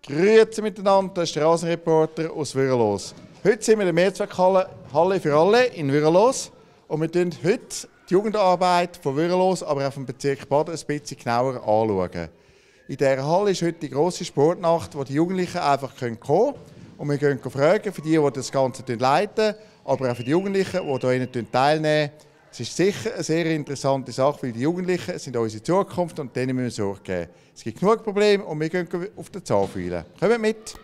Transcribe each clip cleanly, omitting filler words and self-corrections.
Grüezi miteinander, das ist der Rasenreporter aus Würrelos. Heute sind wir in der Mehrzweckhalle Halle für alle in Würrelos und wir schauen heute die Jugendarbeit von Würrelos, aber auch vom Bezirk Baden ein bisschen genauer anschauen. In dieser Halle ist heute die grosse Sportnacht, wo die Jugendlichen einfach kommen können. Und wir gehen fragen für die das Ganze leiten, aber auch für die Jugendlichen, die hier teilnehmen. Es ist sicher eine sehr interessante Sache, weil die Jugendlichen sind unsere Zukunft und denen müssen wir Sorge geben. Es gibt genug Probleme und wir gehen auf den Zahn fühlen. Kommt mit!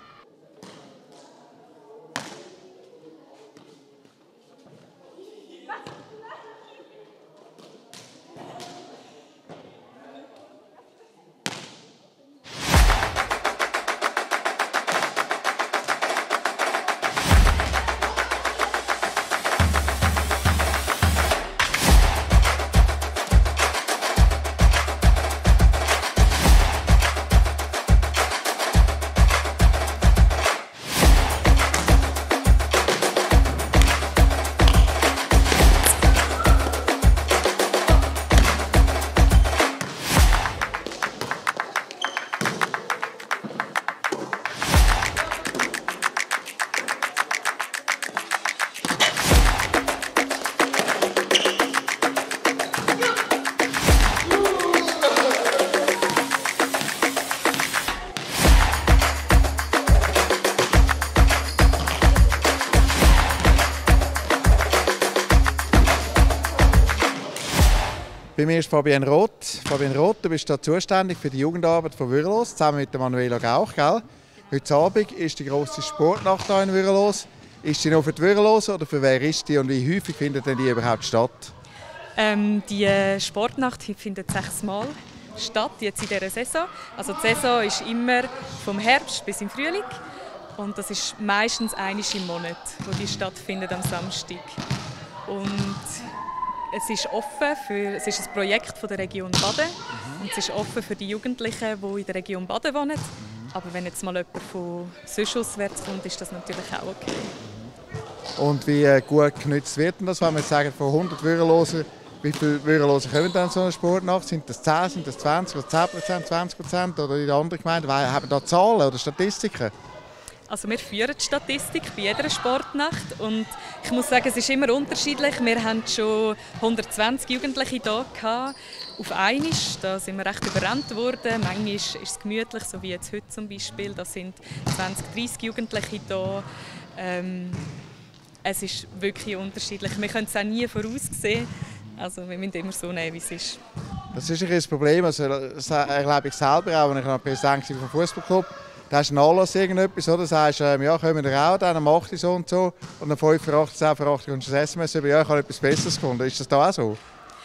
Bei mir ist Fabian Roth. Fabian Roth, du bist da zuständig für die Jugendarbeit von Würrelos, zusammen mit Manuela Gauch, gell? Heute Abend ist die grosse Sportnacht hier in Würrelos. Ist sie noch für die Würrelos oder für wer ist die und wie häufig findet denn die überhaupt statt? Die Sportnacht findet 6 Mal statt, jetzt in dieser Saison. Also die Saison ist immer vom Herbst bis im Frühling. Und das ist meistens einmal im Monat, wo die stattfindet am Samstag. Und es ist ein Projekt von der Region Baden und es ist offen für die Jugendlichen, die in der Region Baden wohnen. Aber wenn jetzt mal jemand von sonst auswärts kommt, ist das natürlich auch okay. Und wie gut genutzt wird denn das, wenn wir sagen, von 100 Würreloser, wie viele Würreloser kommen dann so eine Sportnacht? Sind das 10, sind das 20 oder 10%, 20% oder in anderen Gemeinden? Haben da Zahlen oder Statistiken? Also wir führen die Statistik bei jeder Sportnacht und ich muss sagen, es ist immer unterschiedlich. Wir hatten schon 120 Jugendliche hier gehabt. Auf einmal, da sind wir recht überrannt worden. Manchmal ist es gemütlich, so wie jetzt heute zum Beispiel. Da sind 20, 30 Jugendliche hier. Es ist wirklich unterschiedlich. Wir können es auch nie voraussehen. Also wir müssen immer so nehmen, wie es ist. Das ist ein Problem. Also, das erlebe ich selber auch, wenn ich noch Präsident vom Fußballclub. Da hast du einen Anlass, irgendetwas, oder? Sagst ja, kommen wir auch, dann macht es so und so. Und dann 5 vor 8, 10 vor 8 kommst du das SMS über, ja, ich habe etwas Besseres gefunden. Ist das da auch so?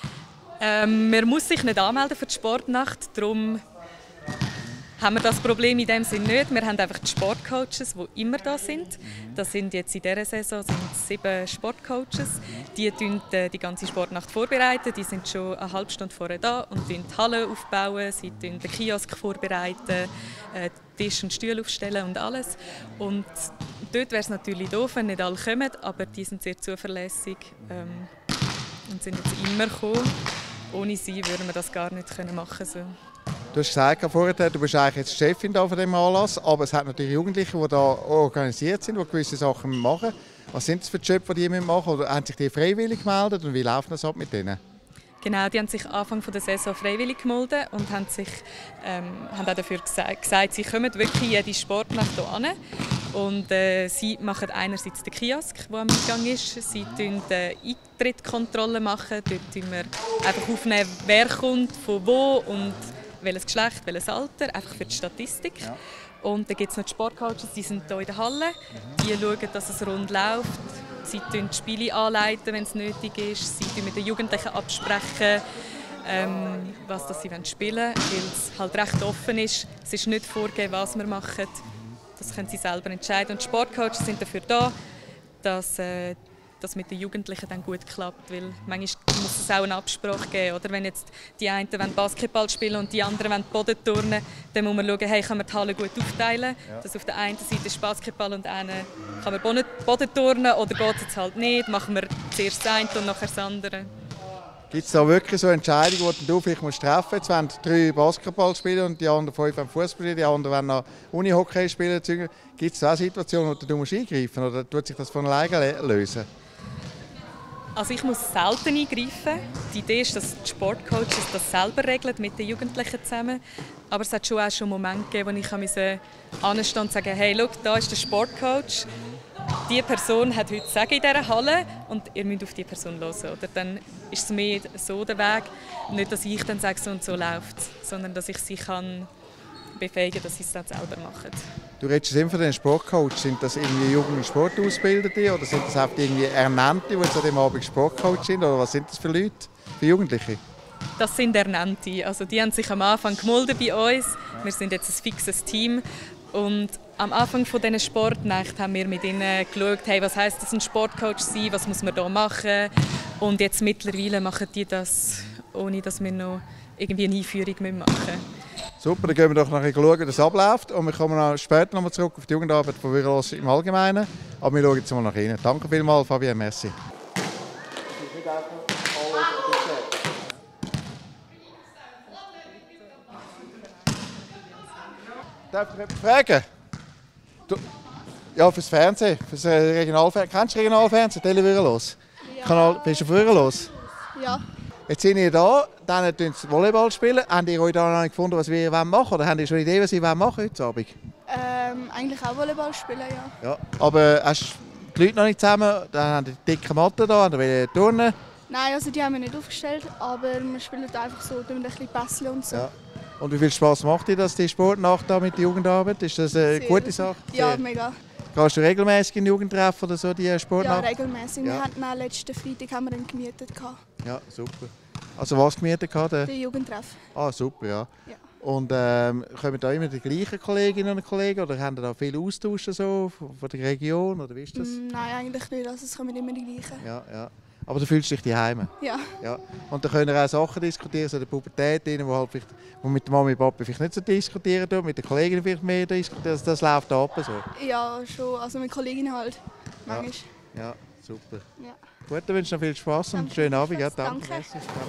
Man muss sich nicht anmelden für die Sportnacht, darum haben wir das Problem in dem Sinne nicht. Wir haben einfach die Sportcoaches, die immer da sind. Das sind jetzt in dieser Saison 7 Sportcoaches. Die die ganze Sportnacht vorbereiten. Die sind schon eine halbe Stunde vorher da und die Halle aufbauen, sie den Kiosk vorbereiten, Tisch und Stühle aufstellen und alles. Und dort wäre es natürlich doof, wenn nicht alle kommen, aber die sind sehr zuverlässig und sind jetzt immer gekommen. Ohne sie würden wir das gar nicht machen können. Du hast gesagt vorher, du bist eigentlich jetzt Chefin von diesem Anlass, aber es hat natürlich Jugendliche, die da organisiert sind, die gewisse Sachen machen. Was sind das für Jobs, die die machen? Oder haben sich die freiwillig gemeldet und wie läuft das ab mit denen? Genau, die haben sich Anfang der Saison freiwillig gemeldet und haben auch dafür gesagt, sie kommen wirklich jede Sportnacht hier hin. Und sie machen einerseits den Kiosk, der am Eingang ist. Sie machen Eintrittskontrolle. Dort nehmen wir einfach aufnehmen, wer kommt, von wo und welches Geschlecht, welches Alter, einfach für die Statistik. Ja. Und dann gibt es noch die Sportcoaches, die sind hier in der Halle. Die schauen, dass es rund läuft. Sie leiten die Spiele anleiten, wenn es nötig ist. Sie mit den Jugendlichen absprechen, was sie spielen wollen, weil es halt recht offen ist. Es ist nicht vorgegeben, was wir machen. Das können sie selber entscheiden. Und die Sportcoaches sind dafür da, dass das mit den Jugendlichen dann gut klappt, weil manchmal muss es auch eine Absprache geben, oder? Wenn jetzt die einen Basketball spielen und die anderen Boden turnen, dann muss man schauen, hey, kann man die Halle gut aufteilen, dass auf der einen Seite ist Basketball und einer kann man Boden turnen oder geht es jetzt halt nicht, machen wir zuerst das eine und nachher das andere. Gibt es da wirklich so Entscheidungen, die du vielleicht treffen musst? Jetzt wollen 3 Basketball spielen und die anderen 5 wollen Fußball spielen, die anderen wollen noch Unihockey spielen. Gibt es auch Situationen, wo du eingreifen musst oder tut sich das von alleine lösen? Also ich muss selten eingreifen. Die Idee ist, dass die Sportcoaches das selber regeln mit den Jugendlichen zusammen. Aber es hat schon auch Momente gegeben, wo ich anstehen und sagen, hey, schau, da ist der Sportcoach. Diese Person hat heute Sagen in dieser Halle und ihr müsst auf diese Person hören. Oder dann ist es mehr so der Weg, nicht, dass ich dann sage, so und so läuft, sondern dass ich sie kann befähigen, dass sie es dann selber machen. Du redest immer von den Sportcoach. Sind das irgendwie junge Sportausbildende oder sind das auch irgendwie Ernannte, die jetzt an dem Abend Sportcoach sind? Oder was sind das für Leute, für Jugendliche? Das sind Ernannte. Also die haben sich am Anfang gemolden bei uns. Wir sind jetzt ein fixes Team. Und am Anfang von diesen Sportnächten haben wir mit ihnen geschaut, hey, was heisst das, ein Sportcoach sein, was muss man da machen. Und jetzt mittlerweile machen die das, ohne dass wir noch irgendwie eine Einführung machen müssen. Super, dann gehen wir doch nachher schauen, wie das abläuft. Und wir kommen später noch mal zurück auf die Jugendarbeit von Würrelos im Allgemeinen. Aber wir schauen jetzt mal nach innen. Danke vielmals, Fabienne, merci. Darf ich etwas fragen? Ja, fürs Fernsehen, fürs Regionalfernsehen. Kennst du Regionalfernsehen, Tele Würrelos? Ja. Bist du auf Würrelos? Ja. Jetzt sind ihr da, dann spielen sie Volleyball. Habt ihr euch da noch nicht gefunden, was wir machen wollen? Oder habt ihr schon eine Idee, was ihr machen heute Abend? Eigentlich auch Volleyball spielen, ja. Aber hast du die Leute noch nicht zusammen? Dann haben die dicke Matte da, haben die turnen? Nein, also die haben wir nicht aufgestellt, aber wir spielen einfach so, ein bisschen Pässchen und so. Ja. Und wie viel Spass macht dir das, die Sportnacht da mit der Jugendarbeit? Ist das eine gute Sache? Ja, mega. Gehst du regelmäßig in Jugendtreffen oder so, die Sportnacht? Ja, regelmäßig. Ja. Wir hatten auch letzten Freitag haben wir einen gemietet. Ja, super. Also was gemietet? Der Jugendtreff. Ah, super, ja. Und kommen da immer die gleichen Kolleginnen und Kollegen oder haben da viel Austausch so von der Region? Oder wie ist das? Nein, eigentlich nicht. Also es kommen immer die gleichen. Ja. Aber du fühlst dich daheim? Ja. Und dann können wir auch Sachen diskutieren, so die Pubertät, wo mit der Mami und Papa vielleicht nicht so diskutieren, mit den Kolleginnen vielleicht mehr diskutieren. Das läuft da ab so? Ja, schon. Also mit Kolleginnen halt. Manchmal. Ja, super. Ja. Gut, dann wünsche ich noch viel Spaß und einen schönen Abend. Ja, danke. Danke.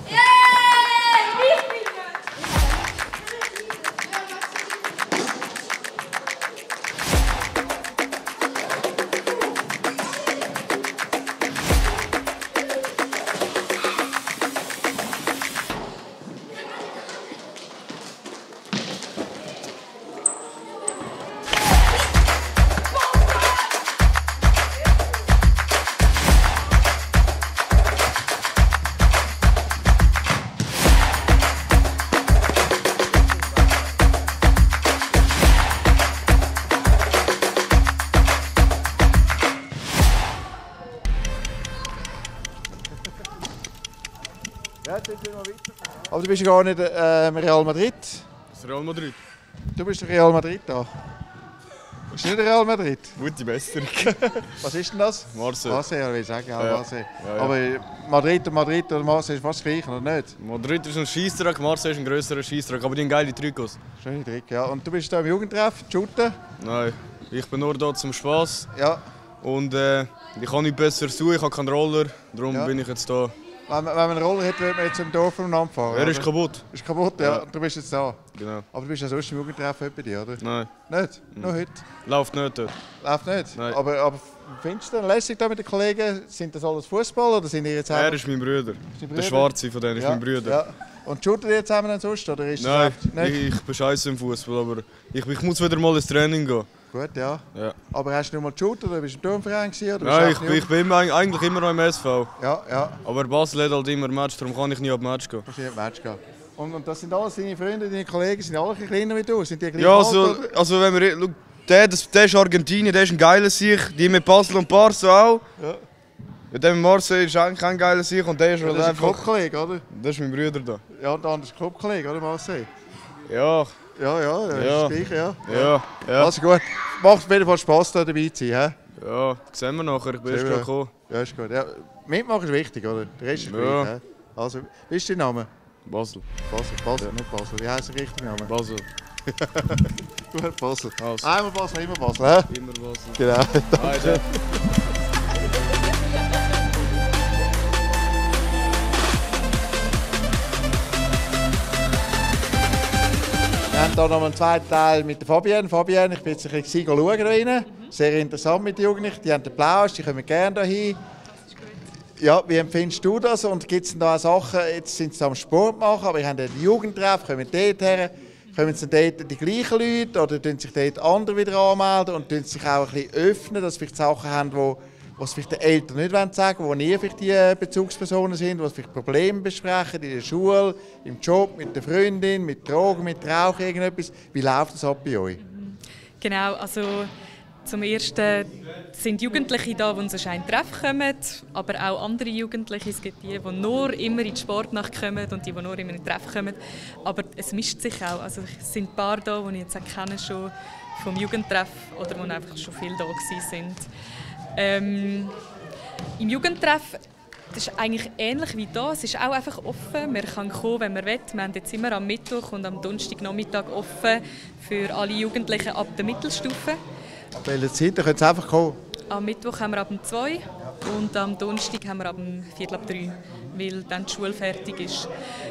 Aber du bist ja gar nicht Real Madrid. Das Real Madrid. Du bist Real Madrid da. Bist du nicht Real Madrid? Gute Besserung. Was ist denn das? Marseille. Marseille, will ich sagen. Ja, Ja. Marseille. Ja. Aber Madrid oder Marseille ist fast das Gleiche, oder nicht? Madrid ist ein Scheissdreck, Marseille ist ein grösserer Scheissdreck, aber die haben geile Trikots. Schöne Trick, ja. Und du bist hier im Jugendtreff, shooten? Nein, ich bin nur da zum Spass. Ja. Und ich kann nicht besser zu, ich habe keinen Roller, darum bin ich jetzt da. Wenn man einen Roller hat, würde man jetzt im Dorf umeinander fahren. Er ist kaputt. Ist kaputt, ja. Und du bist jetzt da. Genau. Aber du bist ja sonst im Jugendtreff bei dir, oder? Nein, Nicht? Nur heute? läuft nicht dort. Läuft nicht? Nein. Aber findest du denn lässig da mit den Kollegen? Sind das alles Fußball oder sind ihr jetzt Er ist mein Bruder. Der Schwarze von denen ist mein Bruder. Ja. Und shooten ihr zusammen dann sonst? Oder ist Nein, das nicht? ich bin scheiße im Fußball, aber ich muss wieder mal ins Training gehen. Gut, ja. Ja. Aber hast du nur mal geshootet oder bist du im Turnverein gewesen? Oder Nein, bist du ich bin eigentlich immer noch im SV. Ja. Aber Basel hat halt immer ein Match, darum kann ich nie auf Match gehen. Kannst du nicht Match gehen. Und das sind alles deine Freunde, deine Kollegen, sind alle ein bisschen kleiner wie du? Sind die gleich Ja, alt, oder? also wenn wir... Schau, der ist Argentinien, der ist ein geiler Sieg. Die mit Basel und Barca auch. Ja. Ja, der mit Marseille ist eigentlich kein geiler Sieg und der ist halt Das ist ein einfach... Clubkollege, oder? Das ist mein Bruder da. Ja, und der andere ist Clubkollege, oder Marseille? Ja, Ja, das ist das Gleiche, ja. ja. Also gut, macht auf jeden Fall Spass, da dabei zu sein. He? Ja, sehen wir nachher, ich bin erst Sehen wir. gerade gekommen. Ja, ist gut. Ja, mitmachen ist wichtig, oder? Der Rest ist Ja. gleich. He? Also, wie ist dein Name? Basel. Basel, nicht Basel. Wie heisst der richtige Name? Basel. Gut, Basel. Also. Einmal Basel, immer Basel. He? Immer Basel. Genau. Alter. haben hier noch einen zweiten Teil mit der Fabienne. Fabienne, ich bin jetzt ein bisschen schauen da rein. Sehr interessant mit den Jugendlichen. Die haben den Plausch, die kommen gerne hierhin. Ja, wie empfindest du das? Und gibt es da auch Sachen, jetzt sind sie am Sport machen, aber ihr habt den Jugendtreff, kommen dort her. Kommen sie dort die gleichen Leute oder tun sich dort andere wieder anmelden und tun sich auch ein bisschen öffnen, dass vielleicht Sachen haben, die es vielleicht den Eltern nicht sagen wollen, wo ihr vielleicht die Bezugspersonen sind, die vielleicht Probleme besprechen in der Schule, im Job, mit der Freundin, mit Drogen, mit Rauchen, irgendetwas. Wie läuft das ab bei euch? Genau, also zum Ersten sind Jugendliche da, die sonst einen Treff kommen, aber auch andere Jugendliche. Es gibt die nur immer in die Sportnacht kommen und die nur immer in den Treff kommen. Aber es mischt sich auch. Also es sind ein paar da, die ich jetzt auch kenne, schon vom Jugendtreff oder die einfach schon viel da sind. Im Jugendtreff, das ist eigentlich ähnlich wie hier. Es ist auch einfach offen. Man kann kommen, wenn man will. Wir haben jetzt immer am Mittwoch und am Donnerstagnachmittag offen für alle Jugendlichen ab der Mittelstufe. Ab welcher Zeit? Da können Sie einfach kommen. Am Mittwoch haben wir ab 2 und am Donnerstag haben wir ab 2:45, weil dann die Schule fertig ist.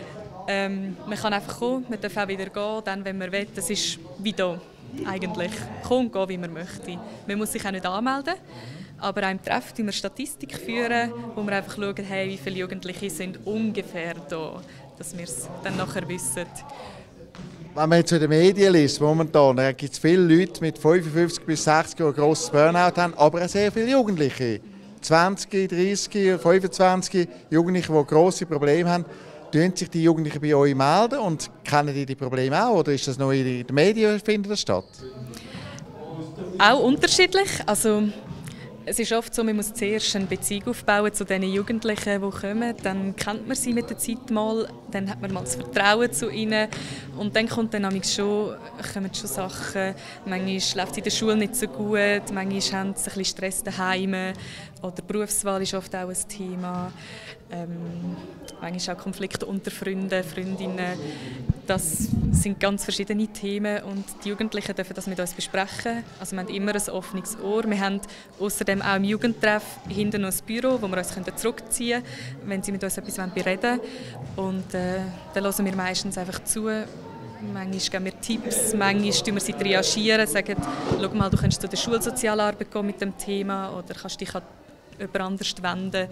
Man kann einfach kommen, man darf auch wieder gehen, dann, wenn man will. Das ist wie hier eigentlich. Kommen und gehen, wie man möchte. Man muss sich auch nicht anmelden, aber auch im Treff führen wir Statistik, wo wir einfach schauen, hey, wie viele Jugendliche sind ungefähr da, dass wir es dann nachher wissen. Wenn man jetzt in den Medien liest, momentan, gibt es viele Leute mit 55 bis 60 Jahren, die ein grosses Burnout haben, aber auch sehr viele Jugendliche. 20, 30, 25 Jugendliche, die grosse Probleme haben. Melden sich die Jugendlichen bei euch melden und kennen die Probleme auch? Oder ist das noch in den Medien, findet das statt? Auch unterschiedlich. Also, es ist oft so, man muss zuerst eine Beziehung aufbauen zu den Jugendlichen, die kommen. Dann kennt man sie mit der Zeit mal, dann hat man mal das Vertrauen zu ihnen. Und dann kommen schon Sachen. Manchmal läuft es in der Schule nicht so gut, manchmal haben sie ein bisschen Stress daheim. Oder die Berufswahl ist oft auch ein Thema. Manchmal auch Konflikte unter Freunden, Freundinnen. Das sind ganz verschiedene Themen und die Jugendlichen dürfen das mit uns besprechen. Also wir haben immer ein offenes Ohr. Wir haben außerdem auch im Jugendtreff hinten noch ein Büro, wo wir uns zurückziehen können, wenn sie mit uns etwas bereden wollen. Und dann hören wir meistens einfach zu. Manchmal geben wir Tipps, manchmal triagieren wir sie triagieren, sagen, schau mal, du kannst zu der Schulsozialarbeit gehen mit dem Thema oder kannst dich an jemand anderes wenden.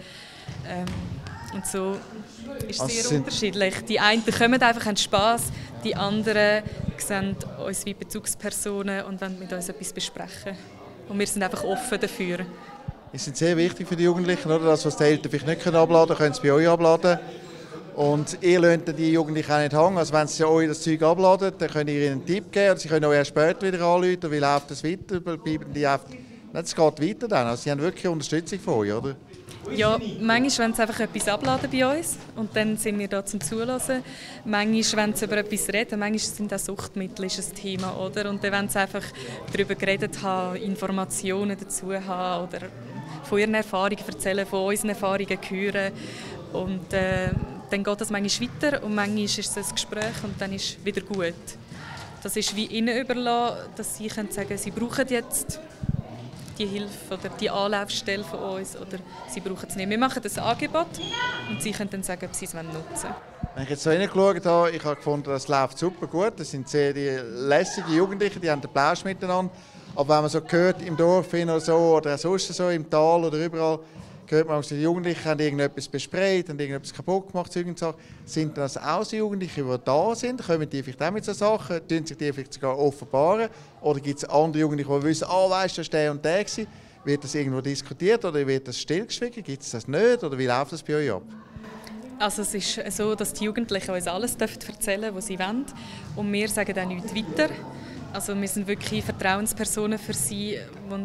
Und so ist es sehr unterschiedlich. Die einen kommen einfach, haben Spass, die anderen sehen uns wie Bezugspersonen und wollen mit uns etwas besprechen. Und wir sind einfach offen dafür. Es sind sehr wichtig für die Jugendlichen, oder? Das, was die Eltern vielleicht nicht abladen können, können sie bei euch abladen. Und ihr lasst die Jugendlichen auch nicht hängen. Also wenn sie euch das Zeug abladen, dann könnt ihr ihnen einen Tipp geben. Oder sie können euch erst später wieder anrufen. Wie läuft das weiter? Bleiben die einfach... Es geht weiter dann. Also sie haben wirklich Unterstützung von euch, oder? Ja, manchmal wollen sie einfach etwas abladen bei uns und dann sind wir da zum Zuhören. Manchmal wollen sie über etwas reden, manchmal sind auch Suchtmittel ist ein Thema, oder? Und dann wollen sie einfach darüber geredet haben, Informationen dazu haben oder von ihren Erfahrungen erzählen, von unseren Erfahrungen hören. Und dann geht das manchmal weiter und manchmal ist es ein Gespräch und dann ist es wieder gut. Das ist wie ihnen überlassen, dass sie können sagen, sie brauchen jetzt die Hilfe oder die Anlaufstelle von uns oder sie brauchen es nicht. Wir machen das Angebot und sie können dann sagen, ob sie es nutzen wollen. Wenn ich jetzt so hineingeschaut habe, ich habe gefunden, das läuft super gut. Das sind sehr die lässigen Jugendlichen, die haben den Plausch miteinander. Aber wenn man so hört, im Dorf oder so oder sonst so, im Tal oder überall, hört man, die Jugendlichen haben irgendetwas besprayt, haben irgendetwas kaputt gemacht, sind das auch so Jugendliche, die da sind? Kommen die vielleicht auch mit so Sachen? Tun sich die vielleicht sogar offenbaren? Oder gibt es andere Jugendliche, die wissen, weißt du, das war der und der gewesen? Wird das irgendwo diskutiert oder wird das stillgeschwiegen? Gibt es das nicht? Oder wie läuft das bei euch ab? Also es ist so, dass die Jugendlichen uns alles erzählen dürfen, was sie wollen. Und wir sagen auch nichts weiter. Also wir sind wirklich Vertrauenspersonen für sie,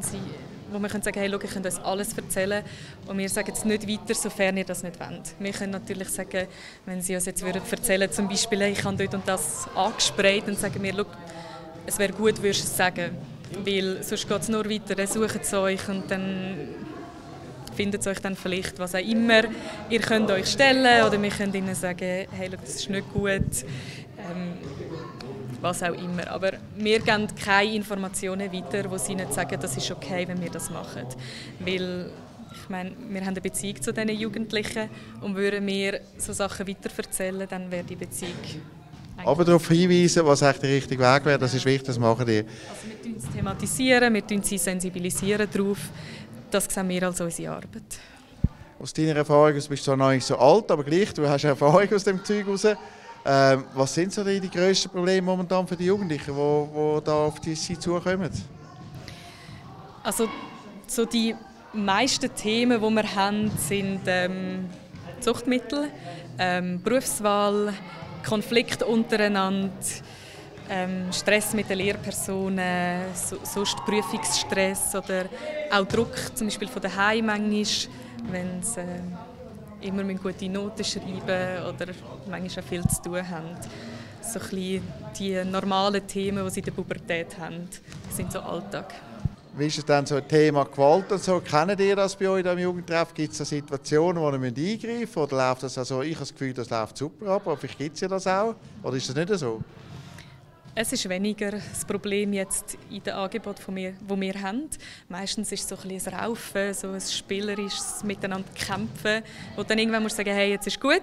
wo wir sagen, hey, schau, ich kann uns alles erzählen und wir sagen es nicht weiter, sofern ihr das nicht wollt. Wir können natürlich sagen, wenn sie uns jetzt erzählen würden, zum Beispiel, ich habe dort und das angesprayt, dann sagen wir, schau, es wäre gut, würdest du es sagen, weil sonst geht es nur weiter, dann suchen sie euch und dann findet es euch dann vielleicht, was auch immer. Ihr könnt euch stellen oder wir können ihnen sagen, hey, schau, das ist nicht gut. Was auch immer. Aber wir geben keine Informationen weiter, wo sie nicht sagen, das ist okay, wenn wir das machen. Weil, ich meine, wir haben eine Beziehung zu diesen Jugendlichen und würden wir so Sachen weiterverzählen, dann wäre die Beziehung Aber darauf hinweisen, was echt der richtige Weg wäre, das ist wichtig, das machen die. Also wir thematisieren, wir sensibilisieren darauf. Das sehen wir als unsere Arbeit. Aus deiner Erfahrung, du bist zwar noch nicht so alt, aber gleich, du hast Erfahrung aus dem Zeug raus. Was sind so die grössten Probleme momentan für die Jugendlichen, die da auf die zukommen? Also so die meisten Themen, die wir haben, sind Suchtmittel, Berufswahl, Konflikt untereinander, Stress mit den Lehrpersonen, sonst Prüfungsstress oder auch Druck, zum Beispiel von daheim manchmal, wenn sie immer mit gute Noten schreiben oder manchmal auch viel zu tun haben. So ein bisschen die normalen Themen, die sie in der Pubertät haben, sind so Alltag. Wie ist es dann so ein Thema Gewalt und so? Kennen ihr das bei euch im Jugendtreff? Gibt es da Situationen, wo ihr eingreifen müsst? Oder läuft das also? Ich habe das Gefühl, das läuft super ab, aber vielleicht gibt es ja das auch. Oder ist das nicht so? Es ist weniger das Problem jetzt in den Angeboten, die wir haben. Meistens ist es so ein bisschen ein Raufen, so ein spielerisches Miteinander kämpfen, wo dann irgendwann musst du sagen, hey, jetzt ist gut.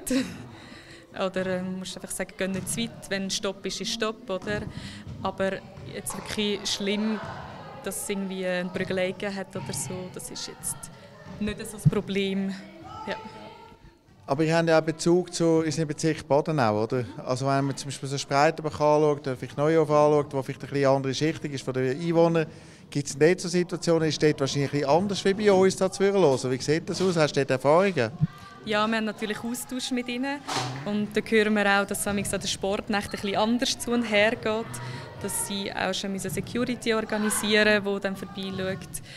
Oder musst einfach sagen, geh nicht zu weit, wenn Stopp ist, ist Stopp. Oder? Aber jetzt wirklich schlimm, dass es irgendwie eine Prügelei gegeben hat oder so, das ist jetzt nicht so das Problem. Ja. Aber ihr habt ja auch Bezug zu unserem Bezirk Badenau, oder? Also wenn man zum Beispiel so Spreitenbach anschaut, oder vielleicht Neuhof anschaut, wo vielleicht eine andere Schichtung ist von den Einwohnern, gibt es dort so Situationen, ist dort wahrscheinlich ein bisschen anders wie bei uns da zu hören? Wie sieht das aus? Hast du dort Erfahrungen? Ja, wir haben natürlich Austausch mit ihnen und da hören wir auch, dass an der Sportnacht ein bisschen anders zu und her geht, dass sie auch schon Security organisieren müssen, die dann vorbeischaut.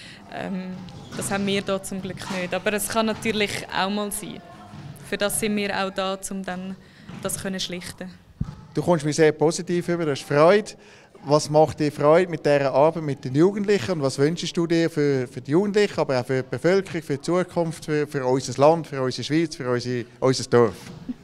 Das haben wir hier zum Glück nicht, aber es kann natürlich auch mal sein. Für das sind wir auch da, um dann das schlichten. Du kommst mir sehr positiv über, du hast Freude. Was macht dir Freude mit dieser Arbeit mit den Jugendlichen und was wünschst du dir für die Jugendlichen, aber auch für die Bevölkerung, für die Zukunft, für unser Land, für unsere Schweiz, für unser Dorf?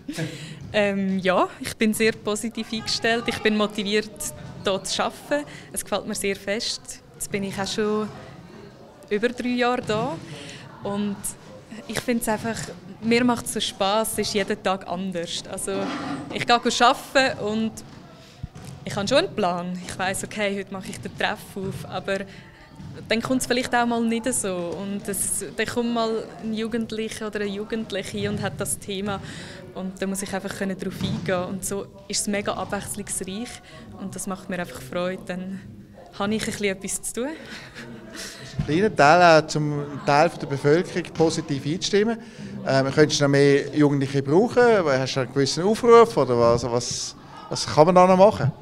Ja, ich bin sehr positiv eingestellt. Ich bin motiviert, hier zu arbeiten. Es gefällt mir sehr fest. Jetzt bin ich auch schon über 3 Jahre da. Und ich finde es einfach, mir macht es so Spass, es ist jeden Tag anders. Also, ich gehe arbeiten und ich habe schon einen Plan. Ich weiss, okay, heute mache ich den Treff auf, aber dann kommt es vielleicht auch mal nicht so. Und dann kommt mal ein Jugendlicher oder eine Jugendliche und hat das Thema. Und da muss ich einfach darauf eingehen. Und so ist es mega abwechslungsreich und das macht mir einfach Freude. Dann habe ich etwas zu tun. Ein kleiner Teil, zum Teil der Bevölkerung positiv einzustimmen. Könntest du noch mehr Jugendliche brauchen? Hast du einen gewissen Aufruf? Oder was kann man da noch machen?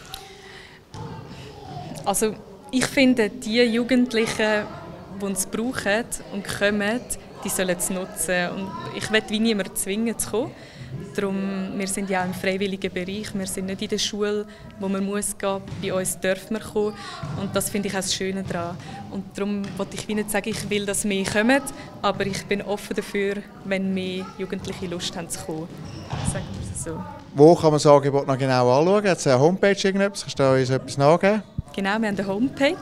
Also ich finde, die Jugendlichen, die es brauchen und kommen, die sollen es nutzen. Und ich will wie niemanden zwingen zu kommen. Darum, wir sind ja auch im freiwilligen Bereich. Wir sind nicht in der Schule, wo man muss gehen. Bei uns dürfen wir kommen. Und das finde ich auch das Schöne daran. Und darum wollte ich nicht sagen, ich will, dass mehr kommen. Aber ich bin offen dafür, wenn mehr Jugendliche Lust haben zu kommen. Sagen wir es so. Wo kann man das Angebot noch genau anschauen? Hat es eine Homepage irgendetwas? Kannst du uns etwas nachgeben? Genau, wir haben eine Homepage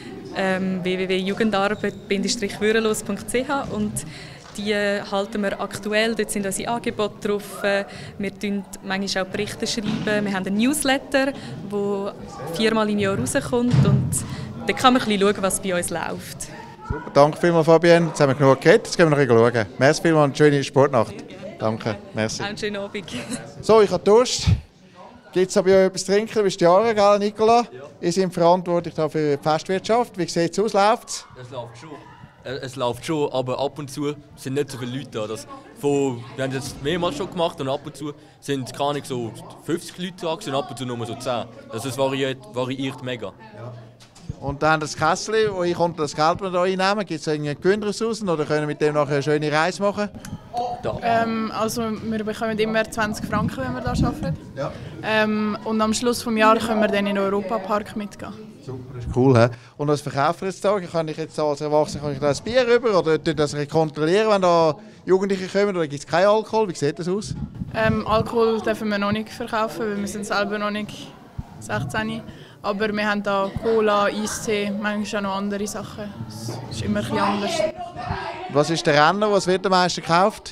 www.jugendarbeit-würelos.ch und die halten wir aktuell. Dort sind unsere Angebote drauf. Wir schreiben manchmal auch Berichte. Wir haben einen Newsletter, der 4-mal im Jahr rauskommt und da kann man ein bisschen schauen, was bei uns läuft. Super, danke vielmals, Fabienne. Jetzt haben wir genug geredet, jetzt gehen wir noch schauen. Merci vielmals, eine schöne Sportnacht. Danke, merci. Einen schönen Abend. So, ich habe Durst. Gibt es bei euch etwas zu trinken? Du bist Jahre, gell, Nicola? Ja. Ihr seid verantwortlich für die Festwirtschaft. Wie sieht es aus? Läuft's? Es läuft schon, aber ab und zu sind nicht so viele Leute da. Wir haben es mehrmals schon gemacht und ab und zu sind keine Ahnung, so 50 Leute da und ab und zu nur so 10. Also es variiert mega. Ja. Und dann das Kessel, wo ich unter das Geld hier einnehmen, gibt es einen Gewinn raus oder können wir mit dem nachher eine schöne Reise machen? Also wir bekommen immer 20 Franken, wenn wir hier arbeiten. Ja. Und am Schluss des Jahres können wir dann in den Europapark mitgehen. Super, das ist cool. He? Und was verkaufen jetzt da? Kann ich jetzt als Erwachsener kann ich da ein Bier rüber oder das kontrollieren, wenn da Jugendliche kommen oder gibt es keinen Alkohol? Wie sieht das aus? Alkohol dürfen wir noch nicht verkaufen, weil wir sind selber noch nicht 16. Aber wir haben hier Cola, Eistee, manchmal auch noch andere Sachen. Es ist immer ein bisschen anders. Was ist der Renner, was wird am meisten gekauft?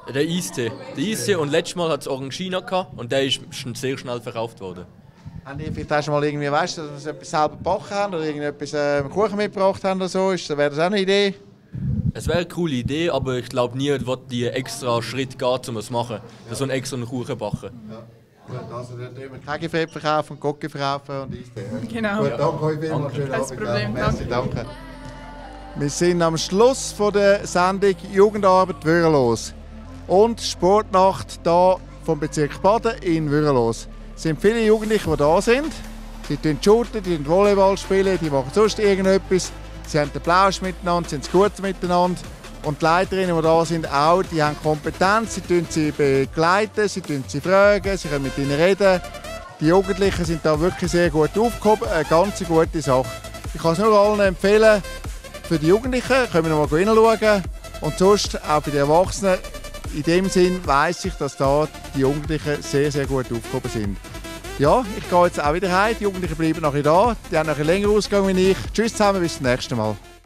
Der Eistee. Der Eistee und letztes Mal hat es Orangina gehabt und der ist schon sehr schnell verkauft worden. Haben die vielleicht auch schon mal irgendwie, weißt du, dass sie etwas selber gebacken haben oder irgendetwas Kuchen mitgebracht haben oder so? Wäre das auch eine Idee? Es wäre eine coole Idee, aber ich glaube nie, dass die extra Schritt geht, um es zu machen. Dass so einen extra Kuchen backen. Ja. Gut, also dort immer Kegifett verkaufen, Gocki verkaufen und Eistee. Genau. Gut, danke euch vielmals. Schönen Kein Abend. Problem, Merci, danke. Wir sind am Schluss von der Sendung Jugendarbeit Würrelos und Sportnacht hier vom Bezirk Baden in Würrelos. Es sind viele Jugendliche, die da sind. Sie shooten, die Volleyball spielen, die machen sonst irgendetwas. Sie haben den Plausch miteinander, sie haben es gut miteinander. Und die Leiterinnen, die da sind, auch, die haben Kompetenz, sie begleiten, sie fragen, sie können mit ihnen reden. Die Jugendlichen sind da wirklich sehr gut aufgehoben, eine ganz gute Sache. Ich kann es nur allen empfehlen, für die Jugendlichen können wir noch mal reinschauen und sonst auch für die Erwachsenen. In dem Sinn weiss ich, dass da die Jugendlichen sehr, sehr gut aufgehoben sind. Ja, ich gehe jetzt auch wieder heim, die Jugendlichen bleiben nachher da, die haben nachher länger Ausgang wie ich. Tschüss zusammen, bis zum nächsten Mal.